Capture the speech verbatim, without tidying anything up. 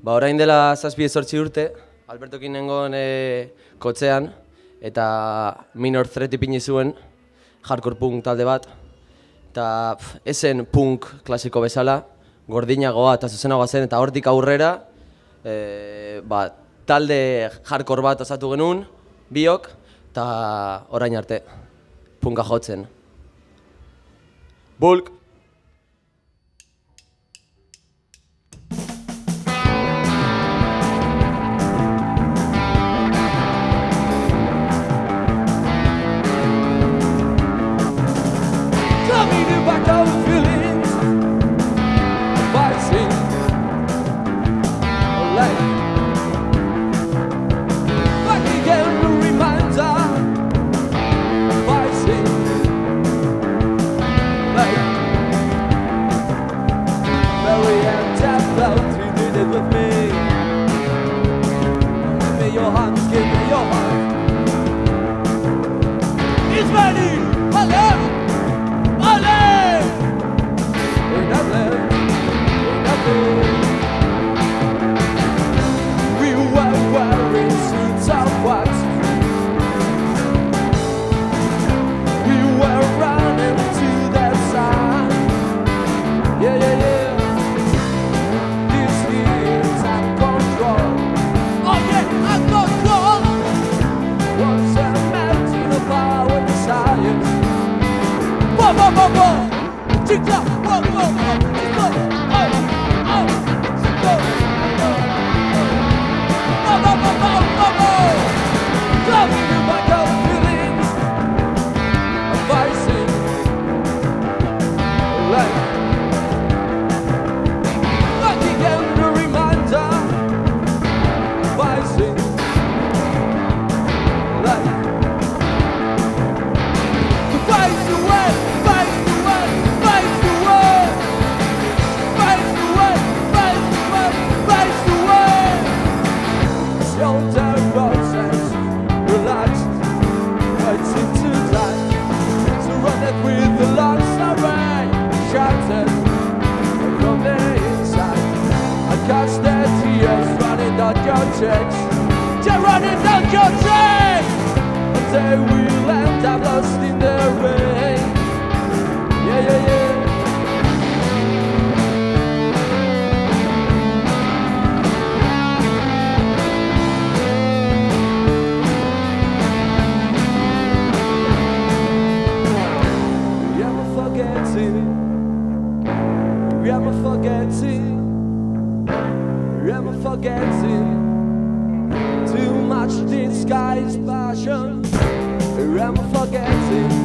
Ba, orain dela zazpi zortzi urte, Albertokin nengoen e, kotzean, eta Minor Threat ipini zuen, hardcore punk talde bat, eta esen punk klasiko bezala, gordinagoa eta zuzenagoa zen, eta hortik aurrera, e, ba, talde hardcore bat osatu genuen, biok, eta orain arte, punka jotzen. Bulk! Too much disguised passion. I'm forgetting.